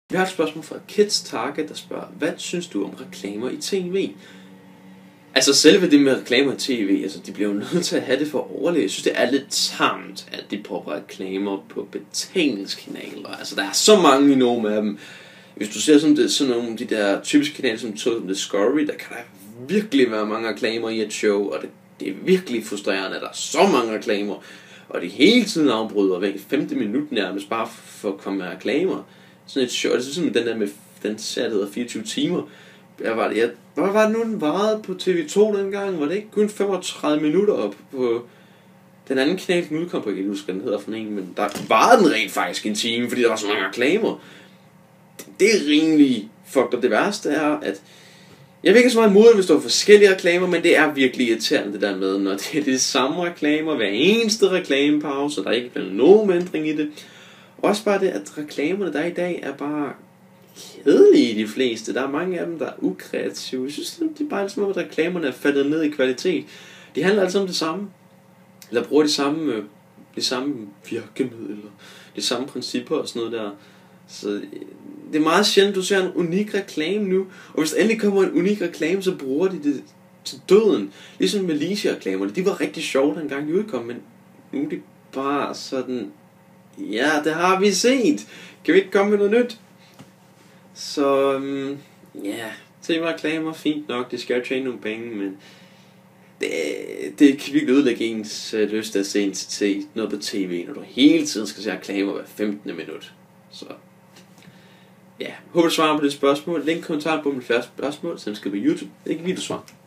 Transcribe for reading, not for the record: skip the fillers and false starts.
Vi har et spørgsmål fra Kids Target, der spørger, hvad synes du om reklamer i tv? Altså selve det med reklamer i tv, altså de bliver jo nødt til at have det for at overleve. Jeg synes det er lidt tamt, at de popper reklamer på betalingskanaler. Altså der er så mange i nogle af dem. Hvis du ser sådan nogle af de der typiske kanaler som Discovery, der kan der virkelig være mange reklamer i et show, og det er virkelig frustrerende, at der er så mange reklamer. Og det hele tiden afbryder hver 5. minut nærmest bare for at komme med reklamer. Sådan et show, det er sådan den der med den serie, der hedder 24 timer. Hvad var det nu, den varede på TV2 dengang? Var det ikke kun 35 minutter op på den anden kanal, den udkom på? Jeg kan ikke huske, hvad den hedder for en, men der varede den rent faktisk en time, fordi der var så mange reklamer. Det er rimelig fucked up. Det værste er, at jeg ved ikke så meget imod, hvis der er forskellige reklamer, men det er virkelig irriterende det der med, når det er de samme reklamer, hver eneste reklamepause, og der er ikke blevet nogen ændring i det. Også bare det, at reklamerne der i dag er bare kedelige de fleste. Der er mange af dem, der er ukreative. Jeg synes, det er bare ligesom, at reklamerne er faldet ned i kvalitet. De handler altså om det samme. Eller bruger de samme virkemidler, de samme principper og sådan noget der. Så det er meget sjældent, du ser en unik reklame nu. Og hvis der endelig kommer en unik reklame, så bruger de det til døden. Ligesom med Malaysia-reklamerne. De var rigtig sjove dengang de udkom, men nu er de bare sådan, ja, det har vi set. Kan vi ikke komme med noget nyt? Så ja, tv-reklamer fint nok, det skal jo tjene nogle penge, men det kan virkelig ødelægge ens lyst til at se noget på tv, når du hele tiden skal se reklamer hver 15. minut. Så ja, håber du svarer på det spørgsmål. Link kommentar på mit første spørgsmål, så skal på YouTube. Det er ikke videosvar.